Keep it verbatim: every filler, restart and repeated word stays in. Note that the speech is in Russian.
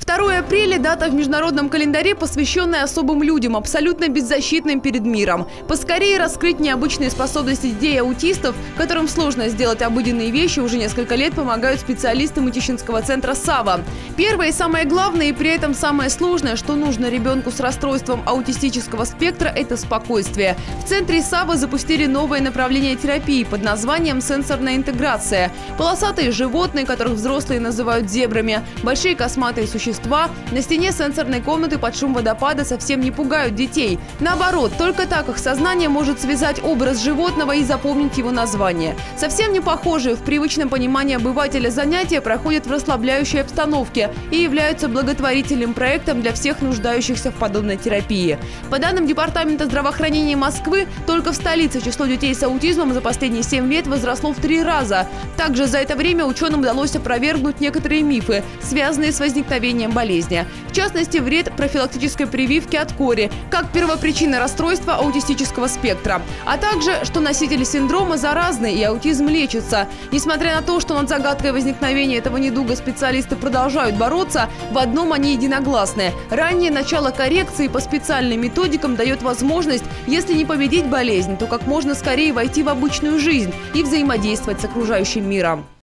второе апреля – дата в международном календаре, посвященная особым людям, абсолютно беззащитным перед миром. Поскорее раскрыть необычные способности детей и аутистов, которым сложно сделать обыденные вещи, уже несколько лет помогают специалисты Мытищинского центра «Сава». Первое и самое главное, и при этом самое сложное, что нужно ребенку с расстройством аутистического спектра – это спокойствие. В центре «Сава» запустили новое направление терапии под названием «Сенсорная интеграция». Полосатые животные, которых взрослые называют зебрами, большие косматые существа на стене сенсорной комнаты под шум водопада совсем не пугают детей. Наоборот, только так их сознание может связать образ животного и запомнить его название. Совсем не похожие в привычном понимании обывателя занятия проходят в расслабляющей обстановке и являются благотворительным проектом для всех нуждающихся в подобной терапии. По данным Департамента здравоохранения Москвы, только в столице число детей с аутизмом за последние семь лет возросло в три раза. Также за это время ученым удалось опровергнуть некоторые мифы, связанные с возникновением болезни. В частности, вред профилактической прививки от кори, как первопричина расстройства аутистического спектра. А также, что носители синдрома заразны и аутизм лечится. Несмотря на то, что над загадкой возникновения этого недуга специалисты продолжают бороться, в одном они единогласны. Раннее начало коррекции по специальным методикам дает возможность, если не победить болезнь, то как можно скорее войти в обычную жизнь и взаимодействовать с окружающим миром.